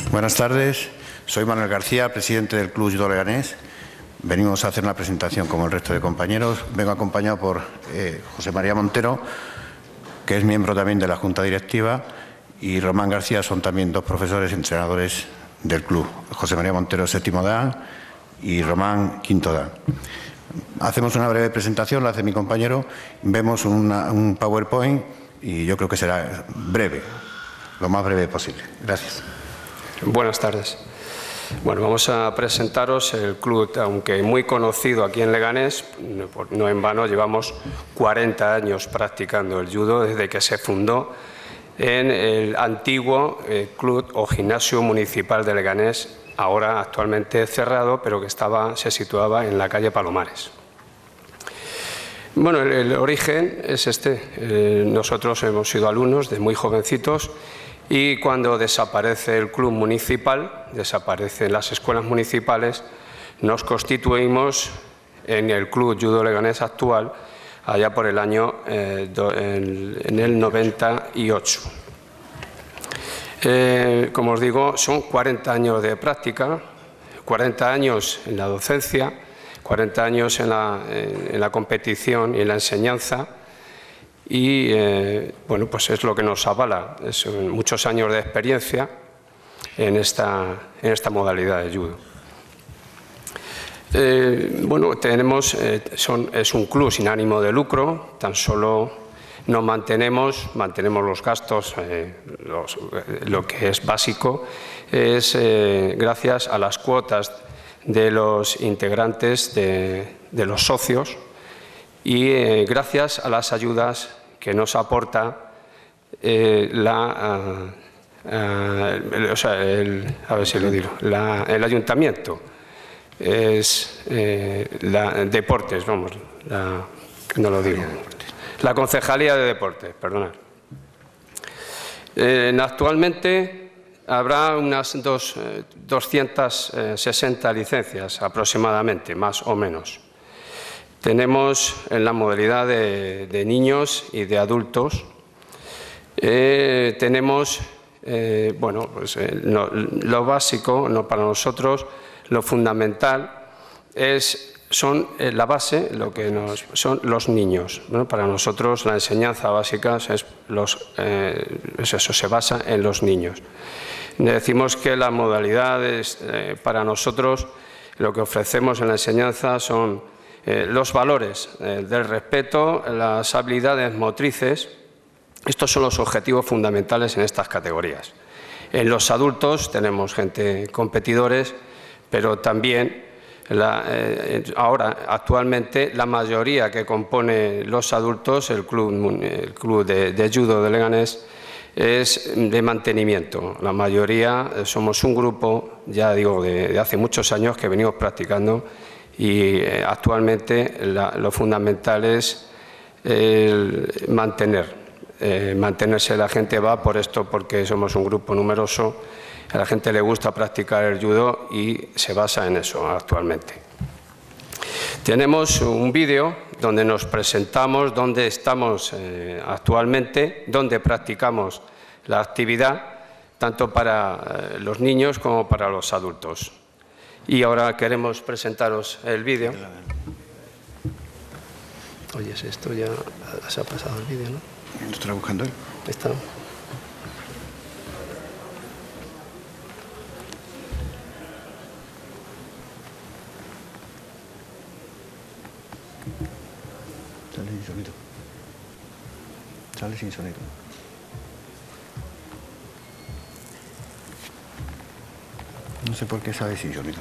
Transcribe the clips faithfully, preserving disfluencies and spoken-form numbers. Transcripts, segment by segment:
Buenas tardes, soy Manuel García, presidente del Club Judo Leganés. Venimos a hacer una presentación como el resto de compañeros. Vengo acompañado por eh, José María Montero, que es miembro también de la Junta Directiva, y Román García, son también dos profesores entrenadores del club. José María Montero, séptimo Dan, y Román, quinto Dan. Hacemos una breve presentación, la hace mi compañero, vemos una, un PowerPoint y yo creo que será breve, lo más breve posible. Gracias. Buenas tardes. Bueno, vamos a presentaros el club, aunque muy conocido aquí en Leganés, no en vano, llevamos cuarenta años practicando el judo desde que se fundó en el antiguo eh, club o gimnasio municipal de Leganés, ahora actualmente cerrado, pero que estaba, se situaba en la calle Palomares. Bueno, el, el origen es este. Eh, nosotros hemos sido alumnos de muy jovencitos y cuando desaparece el club municipal, desaparecen las escuelas municipales, nos constituimos en el Club Judo Leganés actual, allá por el año eh, do, en, en el noventa y ocho. Eh, como os digo, son cuarenta años de práctica, cuarenta años en la docencia, cuarenta años en la, en, en la competición y en la enseñanza. Y eh, bueno, pues es lo que nos avala, es muchos años de experiencia en esta, en esta modalidad de judo. Eh, bueno, tenemos, eh, son, es un club sin ánimo de lucro, tan solo nos mantenemos, mantenemos los gastos, eh, los, eh, lo que es básico, es eh, gracias a las cuotas de los integrantes, de, de los socios, y eh, gracias a las ayudas que nos aporta eh, la, uh, uh, o sea, el, a ver si lo digo, la, el ayuntamiento, es eh, la, deportes, vamos, la, no lo digo, la concejalía de deportes, perdonad. Eh, actualmente habrá unas dos, eh, doscientas sesenta licencias aproximadamente, más o menos. Tenemos en la modalidad de, de niños y de adultos, eh, tenemos, eh, bueno, pues, eh, no, lo básico, no para nosotros, lo fundamental es, son eh, la base, lo que nos, son los niños, ¿no? Para nosotros la enseñanza básica es, los, eh, es eso, se basa en los niños. Decimos que la modalidad es, eh, para nosotros, lo que ofrecemos en la enseñanza son Eh, los valores eh, del respeto, las habilidades motrices. Estos son los objetivos fundamentales en estas categorías. En los adultos tenemos gente competidores, pero también la, eh, ahora actualmente la mayoría que compone los adultos, el club, el club de, de judo de Leganés, es de mantenimiento. La mayoría eh, somos un grupo, ya digo, de, de hace muchos años que venimos practicando. Y eh, actualmente la, lo fundamental es el mantener, eh, mantenerse. La gente va por esto porque somos un grupo numeroso, a la gente le gusta practicar el judo y se basa en eso actualmente. Tenemos un vídeo donde nos presentamos dónde estamos eh, actualmente, dónde practicamos la actividad, tanto para eh, los niños como para los adultos. Y ahora queremos presentaros el vídeo. Oye, esto ya se ha pasado el vídeo, ¿no? ¿Lo estará buscando él? Está. Sale sin sonido. Sale sin sonido. No sé por qué sale sin sonido.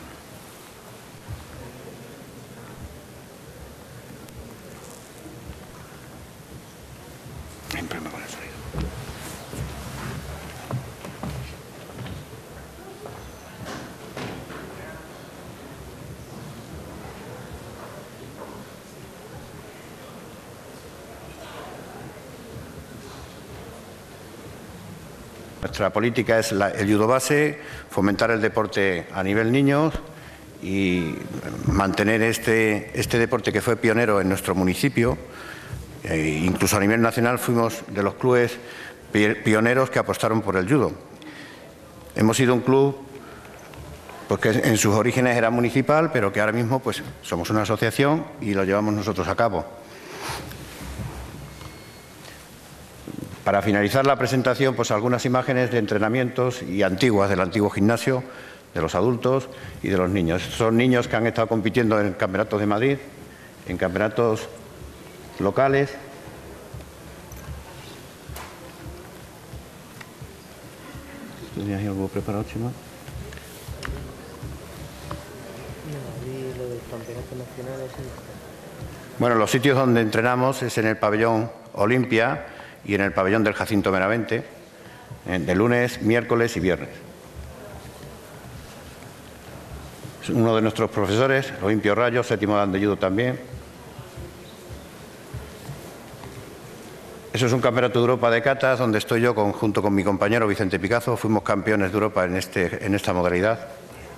Hay un problema con el sonido. Nuestra política es la, el judo base, fomentar el deporte a nivel niños y mantener este, este deporte que fue pionero en nuestro municipio. Eh, incluso a nivel nacional fuimos de los clubes pioneros que apostaron por el judo. Hemos sido un club pues, que en sus orígenes era municipal, pero que ahora mismo pues, somos una asociación y lo llevamos nosotros a cabo. Para finalizar la presentación, pues algunas imágenes de entrenamientos y antiguas del antiguo gimnasio, de los adultos y de los niños. Estos son niños que han estado compitiendo en campeonatos de Madrid, en campeonatos locales. ¿Tenías algo preparado, Chema? Bueno, los sitios donde entrenamos es en el pabellón Olimpia y en el pabellón del Jacinto Benavente, de lunes, miércoles y viernes. Uno de nuestros profesores, Olimpio Rayo, séptimo dan de judo también. Eso es un campeonato de Europa de catas, donde estoy yo con, junto con mi compañero Vicente Picazo. Fuimos campeones de Europa en, este, en esta modalidad.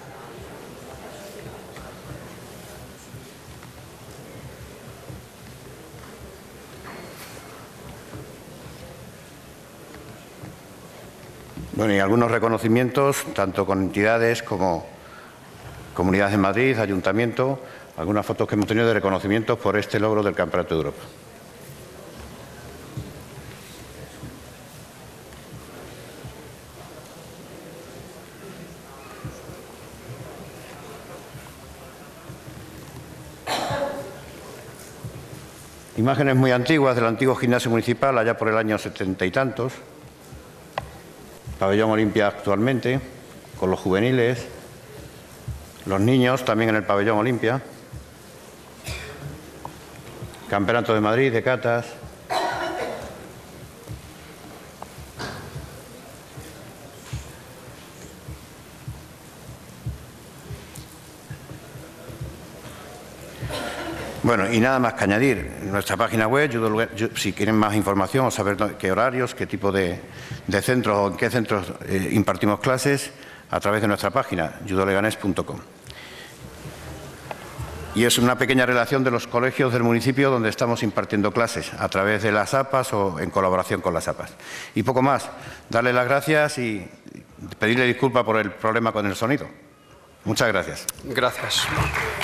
Bueno, y algunos reconocimientos, tanto con entidades como Comunidades de Madrid, Ayuntamiento, algunas fotos que hemos tenido de reconocimientos por este logro del Campeonato de Europa. Imágenes muy antiguas del antiguo gimnasio municipal, allá por el año setenta y tantos. Pabellón Olimpia actualmente, con los juveniles, los niños también en el pabellón Olimpia, Campeonato de Madrid de catas. Bueno, y nada más que añadir, en nuestra página web, judo, si quieren más información o saber qué horarios, qué tipo de, de centros o en qué centros eh, impartimos clases, a través de nuestra página, judo leganés punto com. Y es una pequeña relación de los colegios del municipio donde estamos impartiendo clases, a través de las A P As o en colaboración con las A P As. Y poco más, darle las gracias y pedirle disculpas por el problema con el sonido. Muchas gracias. Gracias.